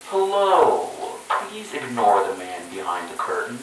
Hello. Please ignore the man behind the curtain.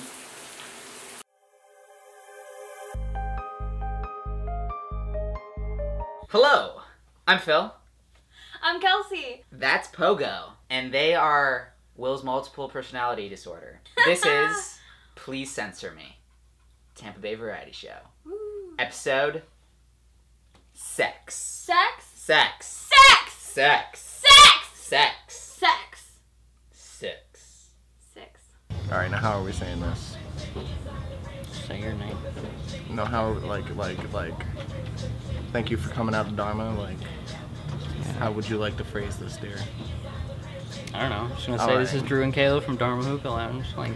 Hello, I'm Phil. I'm Kelsey. That's Pogo. And they are Will's multiple personality disorder. This is Please Censor Me, Tampa Bay variety show. Woo. Episode Sex. Sex? Sex. Sex! Sex. Sex! Sex. Sex. Six. Six. Alright, now how are we saying this? Say your name. No, how, like, thank you for coming out to Dharma, like, how would you like to phrase this, dear? I don't know. I'm just gonna say this is Drew and Caleb from Dharma Hooka Lounge. Like,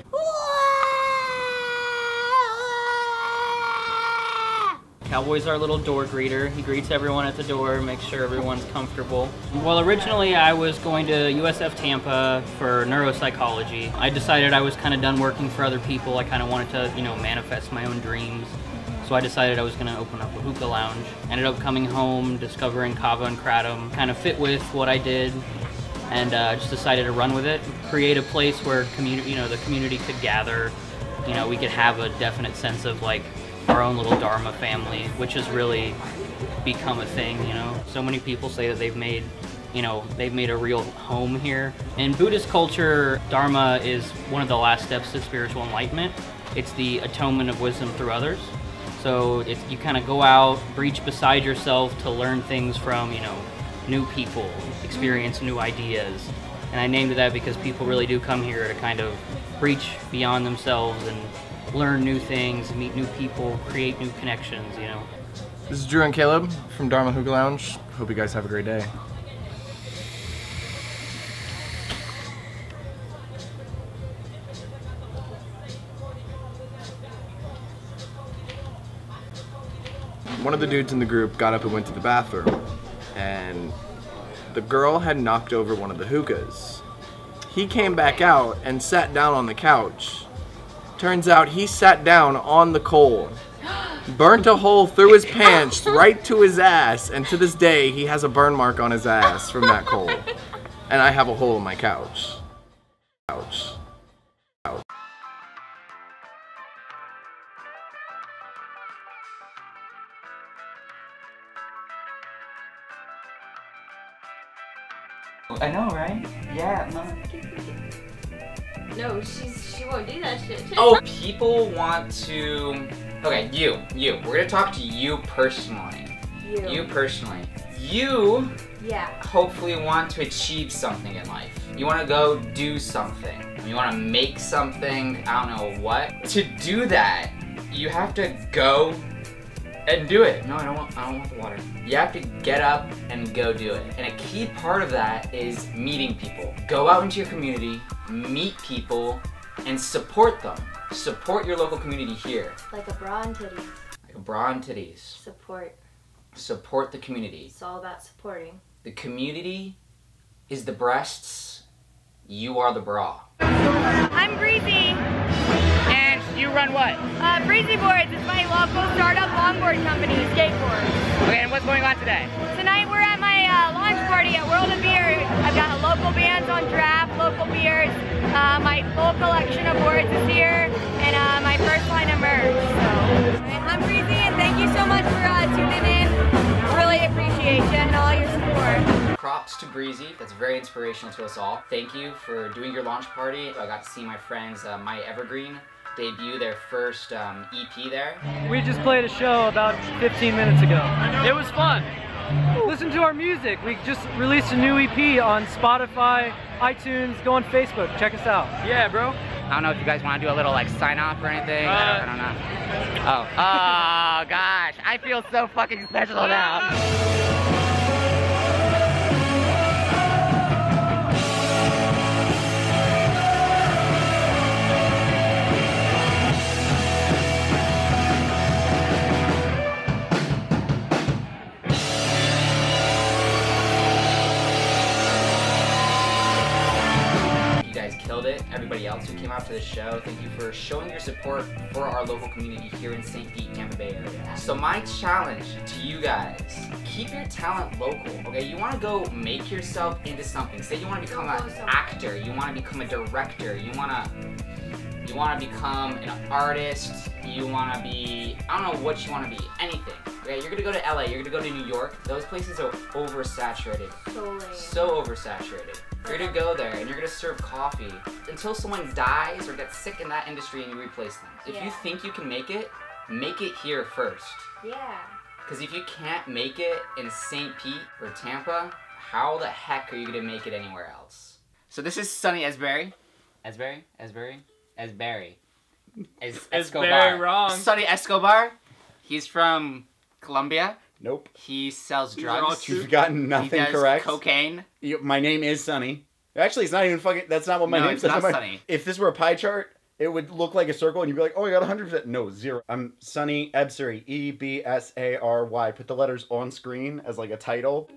Cowboy's our little door greeter. He greets everyone at the door, makes sure everyone's comfortable. Well, originally I was going to USF Tampa for neuropsychology. I decided I was kind of done working for other people. I kind of wanted to, manifest my own dreams. So I decided I was going to open up a hookah lounge. Ended up coming home, discovering Kava and Kratom. Kind of fit with what I did, and just decided to run with it. Create a place where the community could gather. We could have a definite sense of like our own little Dharma family, which has really become a thing. So many people say that they've made a real home here. In Buddhist culture, Dharma is one of the last steps to spiritual enlightenment. It's the atonement of wisdom through others. So you kind of go out, breach beside yourself to learn things from, new people, experience new ideas. And I named it that because people really do come here to kind of breach beyond themselves and learn new things, meet new people, create new connections, This is Drew and Caleb from Dharma Hooka Lounge. Hope you guys have a great day. One of the dudes in the group got up and went to the bathroom, and the girl had knocked over one of the hookahs. He came back out and sat down on the couch. Turns out he sat down on the coal, burnt a hole through his pants right to his ass, and to this day he has a burn mark on his ass from that coal. And I have a hole in my couch. Couch. I know, right? Yeah. No, she won't do that shit. Oh, people want to... Okay, you. We're gonna talk to you personally. You personally. You hopefully want to achieve something in life. You want to go do something. You want to make something, I don't know what. To do that, you have to go and do it. No, I don't want the water. You have to get up and go do it. And a key part of that is meeting people. Go out into your community, meet people, and support them. Support your local community here. Like a bra and titties. Like a bra and titties. Support. Support the community. It's all about supporting. The community is the breasts. You are the bra. I'm Breezy. and you run what? Breezy Boards is my local startup longboard company, skateboard. Okay, and what's going on today? Tonight we're at my launch party at World of Beer. I've got local bands on draft, local beers. My full collection of boards is here, and my first line of merch. So. I'm Breezy, and thank you so much for tuning in. Really appreciate you and all your support. Props to Breezy, that's very inspirational to us all. Thank you for doing your launch party. I got to see my friends, My Evergreen, debut their first EP there. We just played a show about 15 minutes ago. It was fun. Listen to our music. We just released a new EP on Spotify, iTunes. Go on Facebook. Check us out. Yeah, bro. I don't know if you guys want to do a little like sign off or anything. I don't know. Oh gosh, I feel so fucking special now. killed it. Everybody else who came out to the show, thank you for showing your support for our local community here in St. Pete, Tampa Bay area. So my challenge to you guys, keep your talent local, okay? You wanna go make yourself into something. Say you wanna become an actor, you wanna become a director, you wanna become an artist, you wanna be, I don't know what you wanna be, anything. Okay, you're gonna go to LA, you're gonna go to New York, those places are oversaturated. So oversaturated. You're gonna go there and you're gonna serve coffee until someone dies or gets sick in that industry and you replace them. If you think you can make it here first. Yeah. Because if you can't make it in St. Pete or Tampa, how the heck are you gonna make it anywhere else? So this is Sonny Ebsary. Escobar. very wrong. Sonny Escobar. He's from Colombia. Nope. He sells drugs. You've gotten nothing he does correct. Cocaine. My name is Sonny. Actually, it's not even fucking. That's not what my name says. It's not Sonny. If this were a pie chart, it would look like a circle, and you'd be like, "Oh, I got 100%." No, 0. I'm Sonny Ebsary. Ebsary. Put the letters on screen as like a title.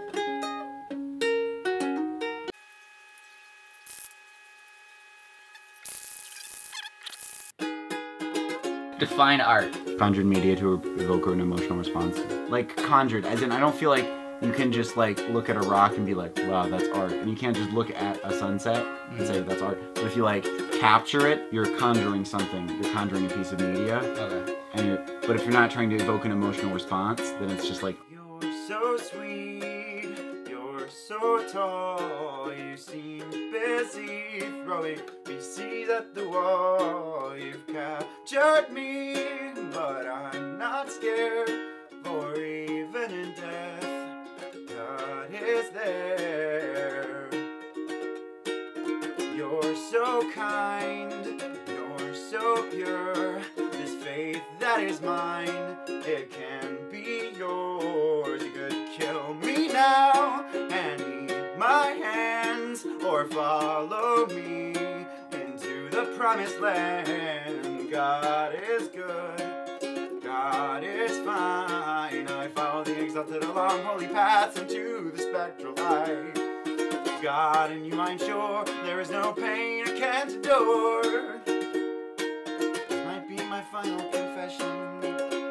Define art. Conjured media to evoke an emotional response. Like conjured, as in I don't feel like you can just like look at a rock and be like, wow, that's art. And you can't just look at a sunset and say that's art. But if you like capture it, you're conjuring something. You're conjuring a piece of media. Okay. But if you're not trying to evoke an emotional response, then it's just like, you're so sweet, you're so tall, you seem busy throwing pieces at the wall. You've captured me, but I'm not scared, for even in death, God is there. You're so kind, you're so pure, this faith that is mine, it can be yours. You could kill me now and eat my hands, or follow me into the promised land. God is good, God is fine. I follow the exalted along holy paths into the spectral light. God, in you I'm sure there is no pain I can't endure. This might be my final confession.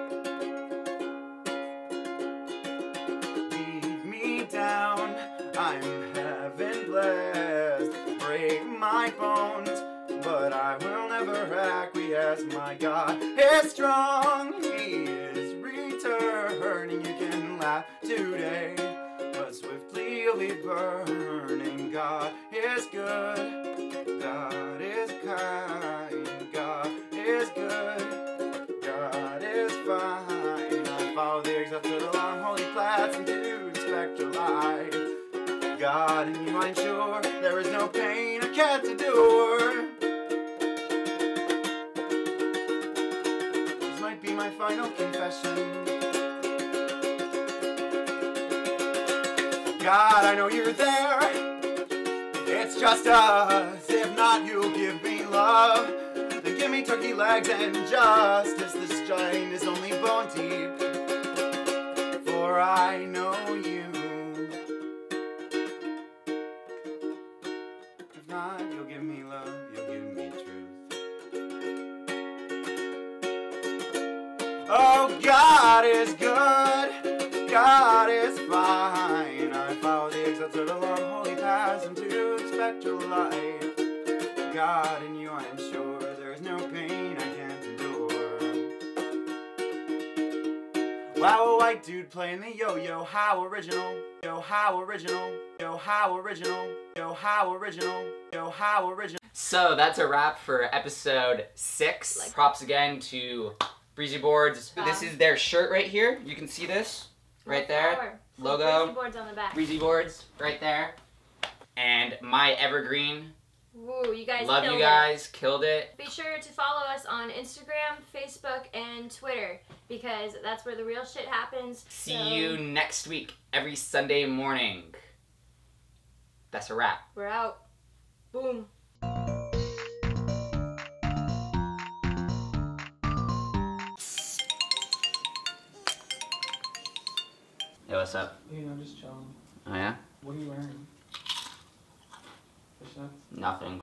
Beat me down, I'm heaven blessed. Break my bones, but I will never acquiesce. My God is strong, He is returning. You can laugh today, but swiftly you'll be burning. God is good, God is kind, God is good, God is fine. I follow the exalted along holy paths into the spectral light. God, in you I'm sure there is no pain I can't endure. This might be my final confession. God, I know you're there. It's just us. If not, you'll give me love. Then give me turkey legs and justice. This giant is only bone deep, for I know you. If not, you'll give me love, you'll give me truth. Oh, God is good, God is fine. I follow the exalted along holy paths into the spectral light. God, in you I am sure there is no pain I can't endure. Wow, a white dude playing the yo-yo, how original. Yo, how original. Yo, how original. Yo, how original. Yo, how original. So that's a wrap for episode 6. Props again to Breezy Boards. This is their shirt right here. You can see this right there. Logo. Breezy Boards on the back. Breezy Boards right there. And My Evergreen. Woo, you guys Love killed you guys. Killed it. Be sure to follow us on Instagram, Facebook, and Twitter, because that's where the real shit happens. See you next week, every Sunday morning. That's a wrap. We're out. Boom. Hey, what's up? You know, just chilling. Oh yeah? What are you wearing? Fishnets? Nothing.